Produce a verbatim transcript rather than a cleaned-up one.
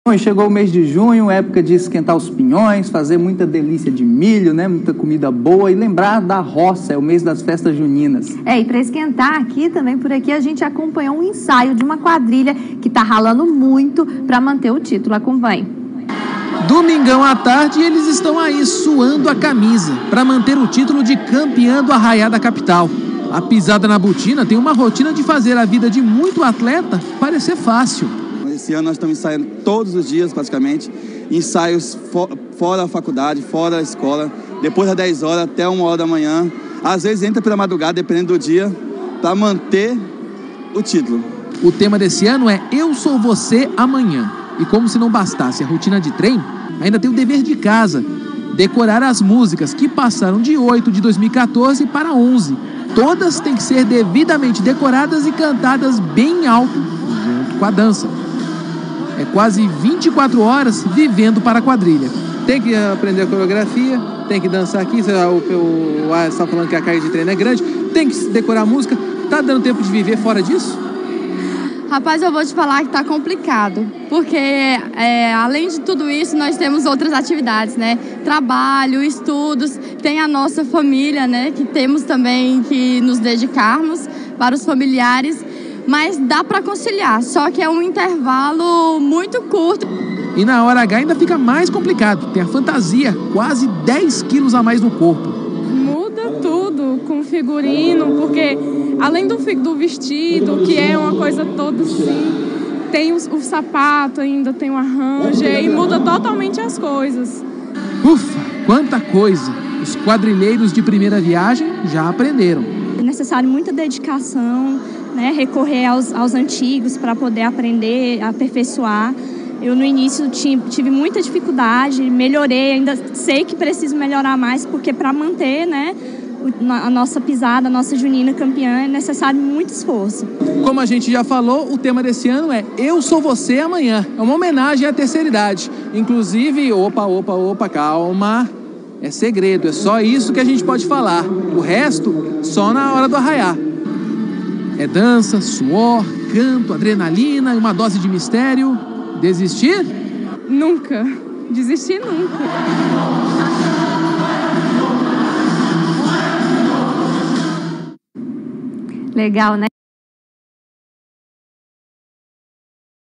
Chegou o mês de junho, época de esquentar os pinhões, fazer muita delícia de milho, né? Muita comida boa e lembrar da roça, é o mês das festas juninas. É, e para esquentar aqui também, por aqui, a gente acompanhou um ensaio de uma quadrilha que tá ralando muito para manter o título. Acompanhe. Domingão à tarde, eles estão aí suando a camisa para manter o título de campeã do Arraiá da capital. A pisada na botina tem uma rotina de fazer a vida de muito atleta parecer fácil. Esse ano nós estamos ensaiando todos os dias, praticamente, ensaios for, fora da faculdade, fora da escola, depois das dez horas até uma hora da manhã. Às vezes entra pela madrugada, dependendo do dia, para manter o título. O tema desse ano é Eu Sou Você Amanhã. E como se não bastasse a rotina de treino, ainda tem o dever de casa, decorar as músicas que passaram de oito de dois mil e quatorze para onze. Todas têm que ser devidamente decoradas e cantadas bem alto, junto com a dança. É quase vinte e quatro horas vivendo para a quadrilha. Tem que aprender a coreografia, tem que dançar aqui, o Alisson está falando que a carga de treino é grande, tem que decorar a música. Tá dando tempo de viver fora disso? Rapaz, eu vou te falar que tá complicado, porque é, além de tudo isso, nós temos outras atividades, né? Trabalho, estudos, tem a nossa família, né? Que temos também que nos dedicarmos para os familiares, mas dá para conciliar, só que é um intervalo muito curto. E na hora H ainda fica mais complicado, tem a fantasia, quase dez quilos a mais no corpo. Muda tudo com o figurino, porque além do, do vestido, que é uma coisa toda assim, tem o, o sapato ainda, tem o arranjo, e muda totalmente as coisas. Ufa, quanta coisa! Os quadrilheiros de primeira viagem já aprenderam. É necessário muita dedicação, né, recorrer aos, aos antigos para poder aprender, aperfeiçoar. Eu no início tive muita dificuldade, melhorei, ainda sei que preciso melhorar mais, porque para manter, né, a nossa pisada, a nossa junina campeã, é necessário muito esforço. Como a gente já falou, o tema desse ano é Eu Sou Você Amanhã. É uma homenagem à terceira idade. Inclusive, opa, opa, opa, calma. É segredo, é só isso que a gente pode falar. O resto, só na hora do arraiar. É dança, suor, canto, adrenalina e uma dose de mistério. Desistir? Nunca. Desistir nunca. Legal, né?